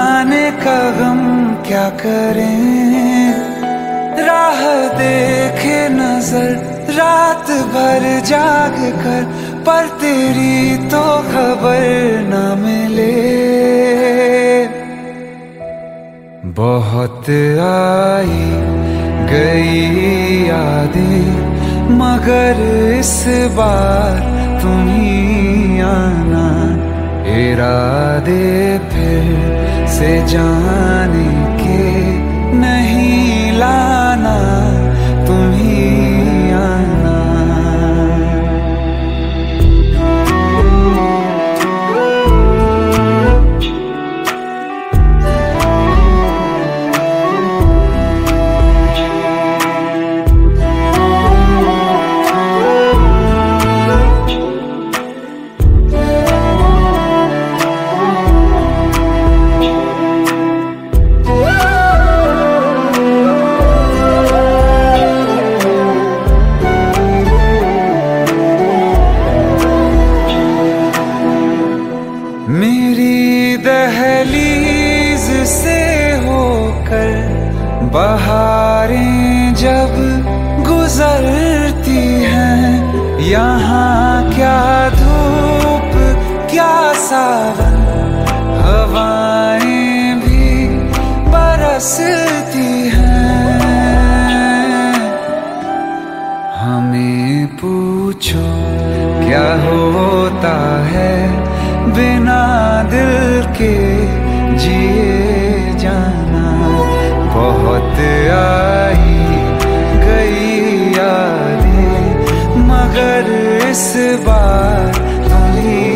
जाने का गम क्या करें, राह देखे नजर रात भर जाग कर, पर तेरी तो खबर न मिले। बहुत आई गई यादें मगर इस बार तुम ही आना, इरादे फिर से जाने के नहीं लाना, तुम ही आना। मेरी दहलीज से होकर बहारें जब गुजरती हैं, यहाँ क्या धूप क्या सावन, हवाएं भी बरसती हैं। हमें पूछो क्या होता है बिना दिल के जिए जाना। बहुत आई गई यादें मगर इस बार तुम ही